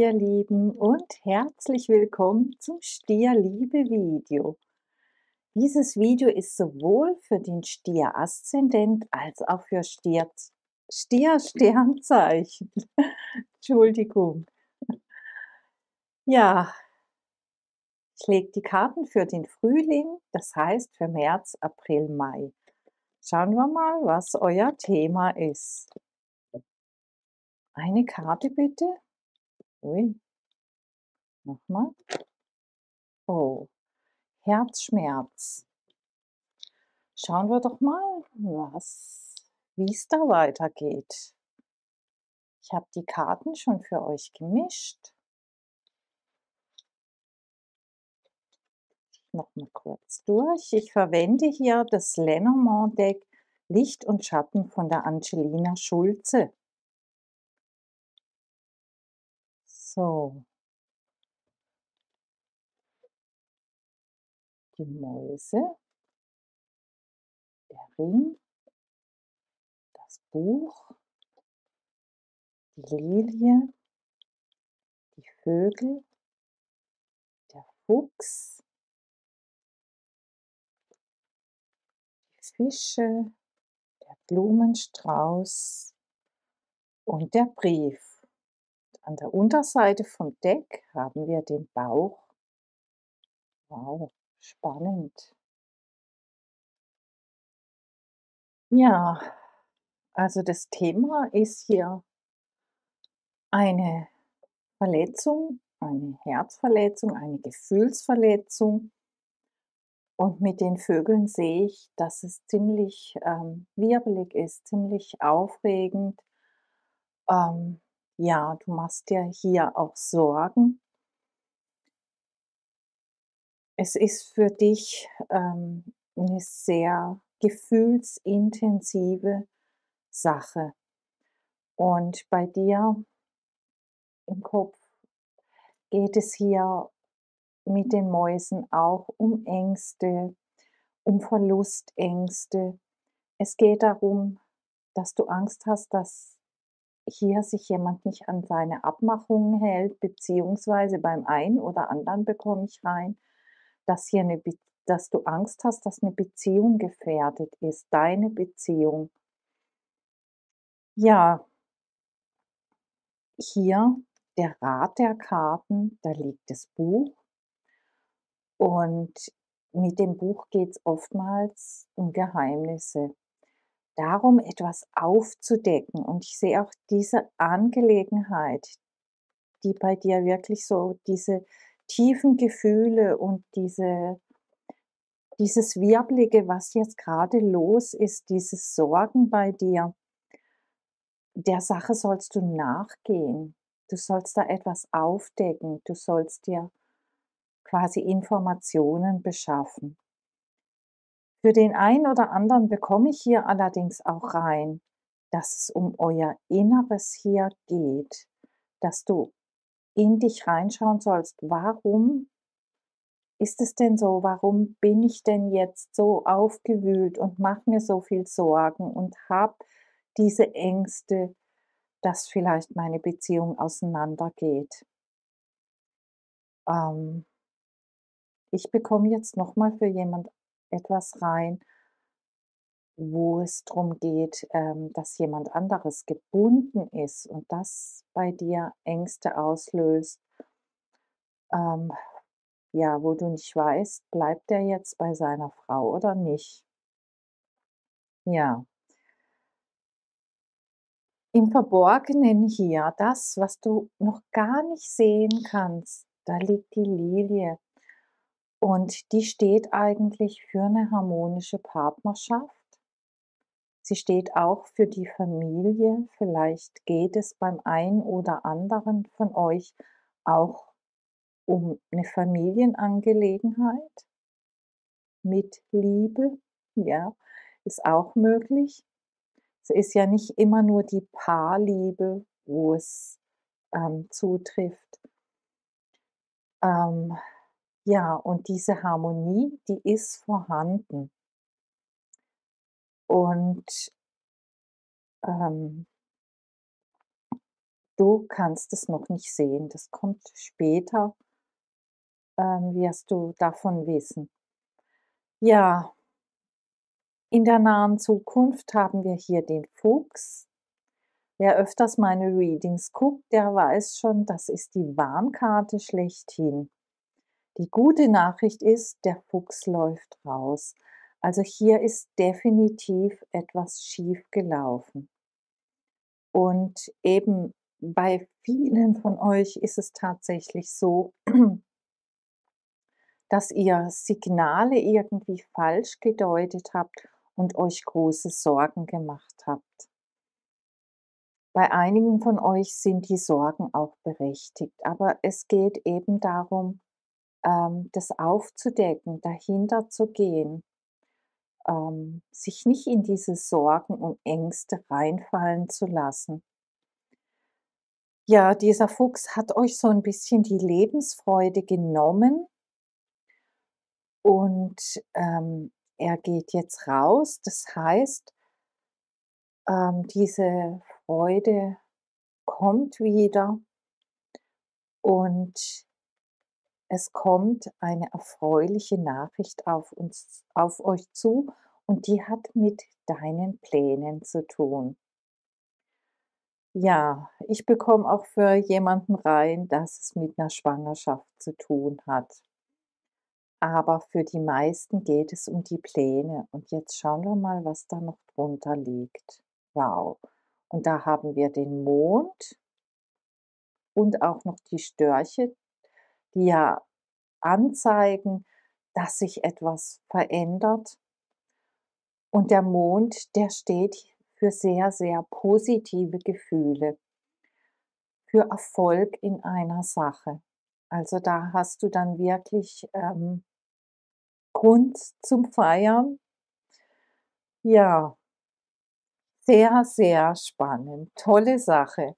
Stierlieben und herzlich willkommen zum Stierliebe-Video. Dieses Video ist sowohl für den Stier-Aszendent als auch für Stier-Sternzeichen. Entschuldigung. Ja, ich lege die Karten für den Frühling, das heißt für März, April, Mai. Schauen wir mal, was euer Thema ist. Eine Karte bitte. Ui, nochmal. Oh, Herzschmerz. Schauen wir doch mal, wie es da weitergeht. Ich habe die Karten schon für euch gemischt. Noch mal kurz durch. Ich verwende hier das Lenormand-Deck Licht und Schatten von der Angelina Schulze. So, die Mäuse, der Ring, das Buch, die Lilie, die Vögel, der Fuchs, die Fische, der Blumenstrauß und der Brief. An der Unterseite vom Deck haben wir den Bauch. Wow, spannend. Ja, also das Thema ist hier eine Verletzung, eine Herzverletzung, eine Gefühlsverletzung. Und mit den Vögeln sehe ich, dass es ziemlich wirbelig ist, ziemlich aufregend. Ähm, ja, du machst dir hier auch Sorgen. Es ist für dich 'ne sehr gefühlsintensive Sache. Und bei dir im Kopf geht es hier mit den Mäusen auch um Ängste, um Verlustängste. Es geht darum, dass du Angst hast, dass hier sich jemand nicht an seine Abmachungen hält, beziehungsweise beim einen oder anderen bekomme ich rein, dass hier 'ne Be dass du Angst hast, dass 'ne Beziehung gefährdet ist, deine Beziehung. Ja, hier der Rat der Karten, da liegt das Buch und mit dem Buch geht's oftmals um Geheimnisse. Darum, etwas aufzudecken, und ich sehe auch diese Angelegenheit, die bei dir wirklich so diese tiefen Gefühle und dieses Wirbelige, was jetzt grade los ist, dieses Sorgen bei dir, der Sache sollst du nachgehen. Du sollst da etwas aufdecken. Du sollst dir quasi Informationen beschaffen. Für den einen oder anderen bekomme ich hier allerdings auch rein, dass es um euer Inneres hier geht, dass du in dich reinschauen sollst. Warum ist es denn so? Warum bin ich denn jetzt so aufgewühlt und mache mir so viel Sorgen und habe diese Ängste, dass vielleicht meine Beziehung auseinandergeht? Ähm, Ich bekomme jetzt noch mal für jemand etwas rein, wo es drum geht, dass jemand anderes gebunden ist und das bei dir Ängste auslöst, ähm, ja, wo du nicht weißt, bleibt er jetzt bei seiner Frau oder nicht? Ja, im Verborgenen hier, das, was du noch gar nicht sehen kannst, da liegt die Lilie und die steht eigentlich für eine harmonische Partnerschaft. Sie steht auch für die Familie. Vielleicht geht es beim einen oder anderen von euch auch um eine Familienangelegenheit mit Liebe, ja, ist auch möglich. Es ist ja nicht immer nur die Paarliebe, wo es zutrifft. Ähm, ja, und diese Harmonie, die ist vorhanden. Und, ähm Du kannst es noch nicht sehen. Das kommt später, wirst du davon wissen. Ja, in der nahen Zukunft haben wir hier den Fuchs. Wer öfters meine Readings guckt, der weiß schon, das ist die Warnkarte schlechthin. Die gute Nachricht ist, der Fuchs läuft raus. Also hier ist definitiv etwas schief gelaufen. Und eben bei vielen von euch ist es tatsächlich so, dass ihr Signale irgendwie falsch gedeutet habt und euch große Sorgen gemacht habt. Bei einigen von euch sind die Sorgen auch berechtigt, aber es geht eben darum, das aufzudecken, dahinter zu gehen, sich nicht in diese Sorgen und Ängste reinfallen zu lassen. Ja, dieser Fuchs hat euch so ein bisschen die Lebensfreude genommen und, er geht jetzt raus. Das heißt, diese Freude kommt wieder und es kommt eine erfreuliche Nachricht auf euch zu und die hat mit deinen Plänen zu tun. Ja, ich bekomme auch für jemanden rein, dass es mit einer Schwangerschaft zu tun hat. Aber für die meisten geht es um die Pläne. Und jetzt schauen wir mal, was da noch drunter liegt. Wow. Und da haben wir den Mond und auch noch die Störche, die ja anzeigen, dass sich etwas verändert. Und der Mond, der steht für sehr, sehr positive Gefühle, für Erfolg in einer Sache. Also da hast du dann wirklich Grund zum Feiern. Ja, sehr, sehr spannend. Tolle Sache.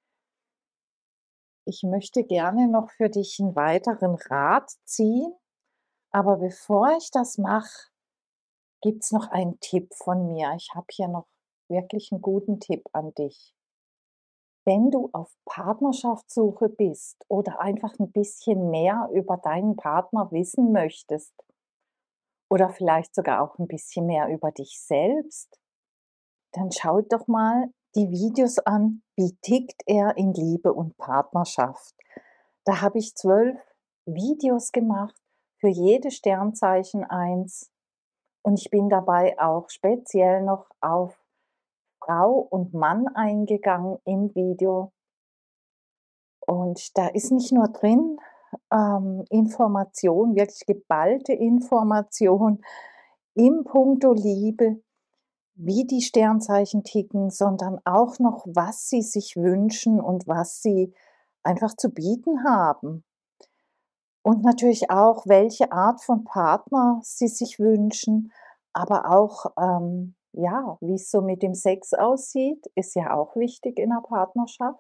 Ich möchte gerne noch für dich einen weiteren Rat ziehen, aber bevor ich das mache, gibt's noch einen Tipp von mir. Ich habe hier noch wirklich einen guten Tipp an dich. Wenn du auf Partnerschaftssuche bist oder einfach ein bisschen mehr über deinen Partner wissen möchtest oder vielleicht sogar auch ein bisschen mehr über dich selbst, dann schau doch mal die Videos an, wie tickt er in Liebe und Partnerschaft. Da habe ich 12 Videos gemacht, für jedes Sternzeichen eins. Und ich bin dabei auch speziell noch auf Frau und Mann eingegangen im Video. Und da ist nicht nur drin, Information, wirklich geballte Information im Puncto Liebe, wie die Sternzeichen ticken, sondern auch noch, was sie sich wünschen und was sie einfach zu bieten haben. Und natürlich auch, welche Art von Partner sie sich wünschen, aber auch, ja, wie es so mit dem Sex aussieht, ist ja auch wichtig in 'ner Partnerschaft.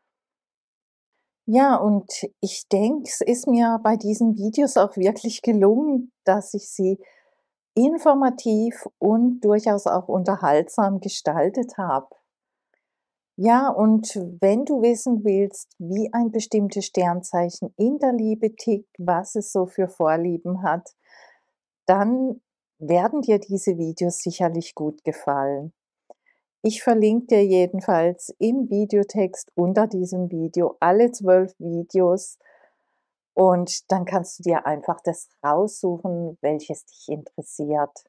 Ja, und ich denke, es ist mir bei diesen Videos auch wirklich gelungen, dass ich sie informativ und durchaus auch unterhaltsam gestaltet habe. Ja, und wenn du wissen willst, wie ein bestimmtes Sternzeichen in der Liebe tickt, was es so für Vorlieben hat, dann werden dir diese Videos sicherlich gut gefallen. Ich verlinke dir jedenfalls im Videotext unter diesem Video alle 12 Videos und dann kannst du dir einfach das raussuchen, welches dich interessiert.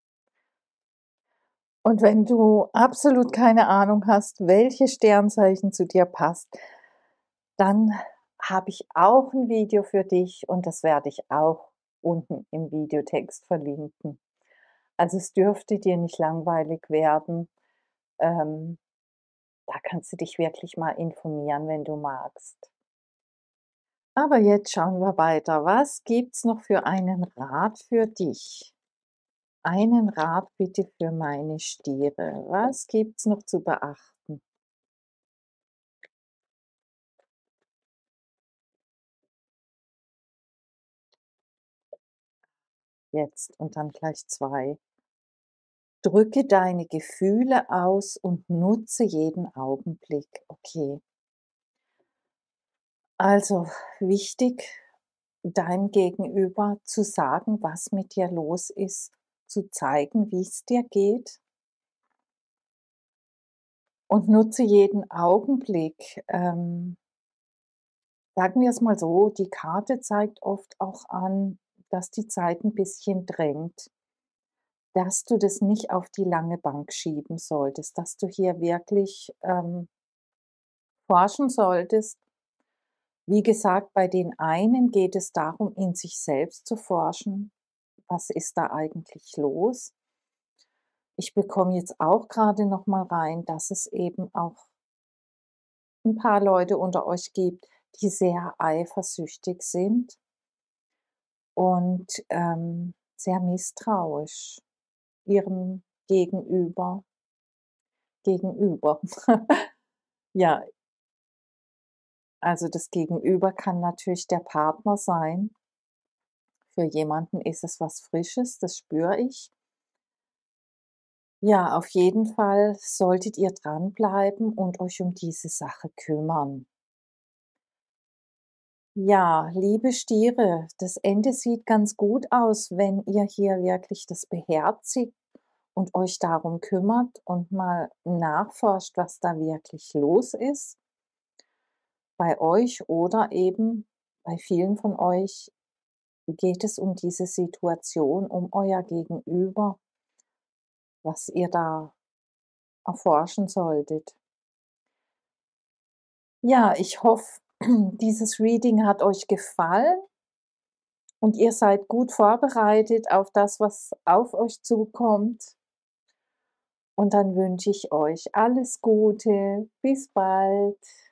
Und wenn du absolut keine Ahnung hast, welches Sternzeichen zu dir passt, dann habe ich auch ein Video für dich und das werde ich auch unten im Videotext verlinken. Also, es dürfte dir nicht langweilig werden. Ähm, Da kannst du dich wirklich mal informieren, wenn du magst. Aber jetzt schauen wir weiter. Was gibt's noch für einen Rat für dich? Einen Rat bitte für meine Stiere. Was gibt's noch zu beachten? Jetzt und dann gleich 2. Drücke deine Gefühle aus und nutze jeden Augenblick. Okay. Also, wichtig, deinem Gegenüber zu sagen, was mit dir los ist, zu zeigen, wie es dir geht, und nutze jeden Augenblick. Sagen wir es mal so, die Karte zeigt oft auch an, dass die Zeit ein bisschen drängt, dass du das nicht auf die lange Bank schieben solltest, dass du hier wirklich, forschen solltest. Wie gesagt, bei den einen geht es darum, in sich selbst zu forschen. Was ist da eigentlich los? Ich bekomme jetzt auch gerade noch mal rein, dass es eben auch ein paar Leute unter euch gibt, die sehr eifersüchtig sind und, sehr misstrauisch ihrem Gegenüber. Ja, also das Gegenüber kann natürlich der Partner sein. Für jemanden ist es was Frisches, das spüre ich. Ja, auf jeden Fall solltet ihr dranbleiben und euch um diese Sache kümmern. Ja, liebe Stiere, das Ende sieht ganz gut aus, wenn ihr hier wirklich das beherzigt und euch darum kümmert und mal nachforscht, was da wirklich los ist bei euch, oder eben bei vielen von euch geht es um diese Situation, um euer Gegenüber, was ihr da erforschen solltet. Ja, ich hoffe, dieses Reading hat euch gefallen und ihr seid gut vorbereitet auf das, was auf euch zukommt. Und dann wünsche ich euch alles Gute. Bis bald.